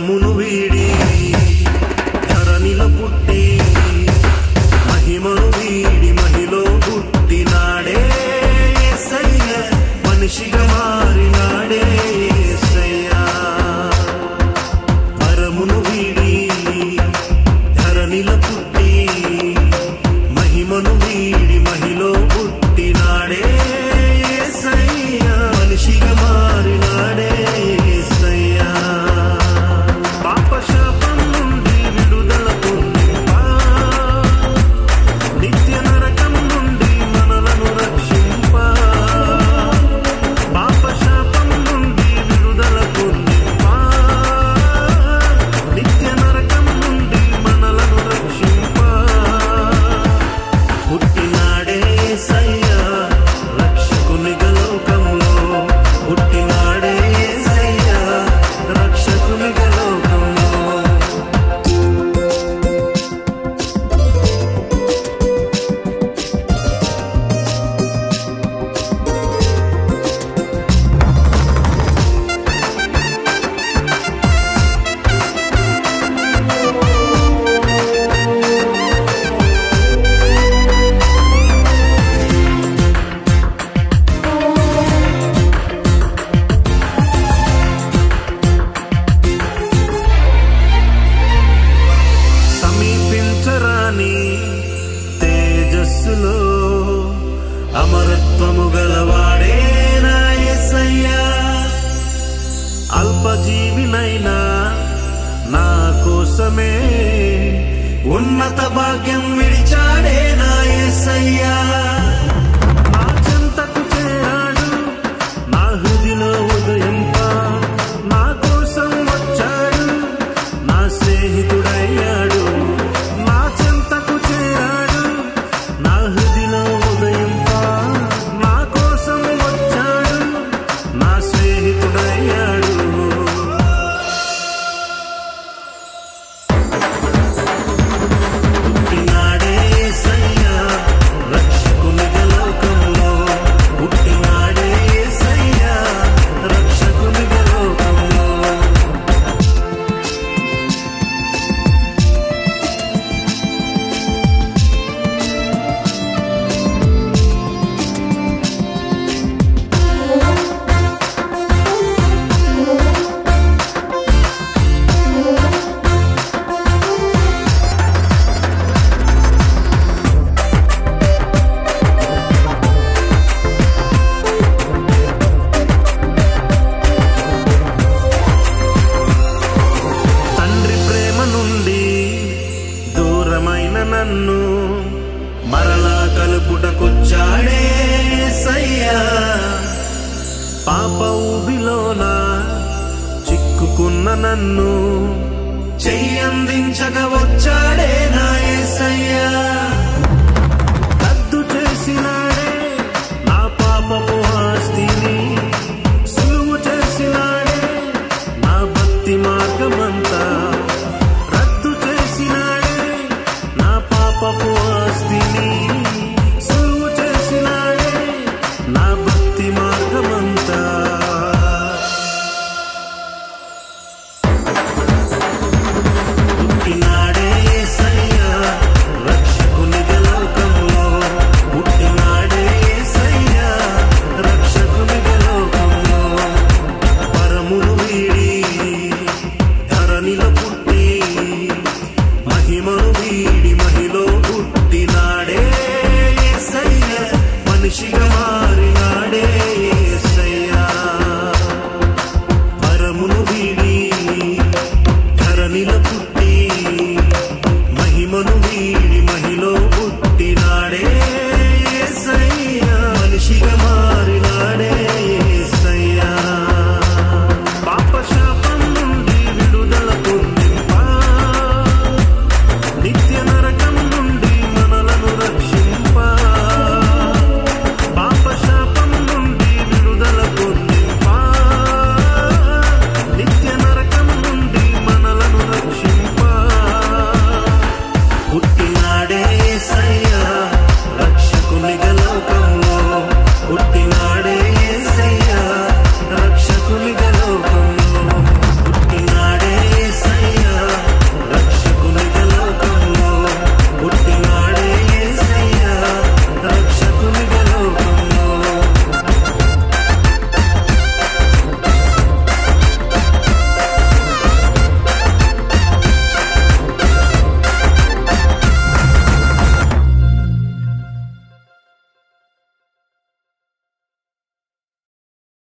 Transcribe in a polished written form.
పరమును వీడి ధరణిలో పుట్టి మహిమను వీడి మహిలో పుట్టినాడే యేసయ్య మనిషిగా మారినాడే యేసయ్య పరమును వీడి ధరణిలో పుట్టి మహిమను వీడి మహిలో పుట్టినాడే యేసయ్య మనిషిగా మారినాడే యేసయ్య పాప శాపం నుండి విడుదల పొందింపా నిత్య నరకం నుండి మనలను రక్షింపా పాప శాపం నుండి విడుదల పొందింపా నిత్య నరకం నుండి మనలను రక్షింపా పుట్టినాడే యేసయ్య రక్షకునిగా లోకంలో పుట్టినాడే యేసయ్య రక్షకునిగా లోకంలో సమీపించరాని తేజస్సులో అమరత్వము గలవాడే నా యేసయ్య అల్పజీవినైనా నా కోసమే ఉన్నత భాగ్యం విడిచాడే నా యేసయ్య నా చెంతకు చేరాడు నా హృదిలో ఉదయింపా నా కోసం వచ్చాడు నా స్నేహితుడయ్యాడు నా చెంతకు చేరాడు నా హృదిలో ఉదయింపా నా కోసం వచ్చాడు నా స్నేహితుడయ్యాడు పుట్టినాడే యేసయ్య రక్షకునిగా లోకంలో పుట్టినాడే యేసయ్య రక్షకునిగా లోకంలో తండ్రి ప్రేమ నుండి దూరమైన నన్ను మరలా కలుపుటకొచ్చాడే యేసయ్య పాప ఊబిలోన చిక్కుకున్న నన్ను చెయ్యందించగా వచ్చాడే నా యేసయ్య రద్దు చేసినాడే నా పాపపు ఆస్తిని సులువు చేసినాడే నా భక్తి మార్గమంతా రద్దు చేసినాడే నా పాపపు ఆస్తిని సులువు చేసినాడే నా భక్తి మార్గమంతా పుట్టినాడే యేసయ్య రక్షకునిగా లోకంలో పుట్టినాడే యేసయ్య రక్షకునిగా లోకంలో పరమును వీడి ధరణిలో పుట్టి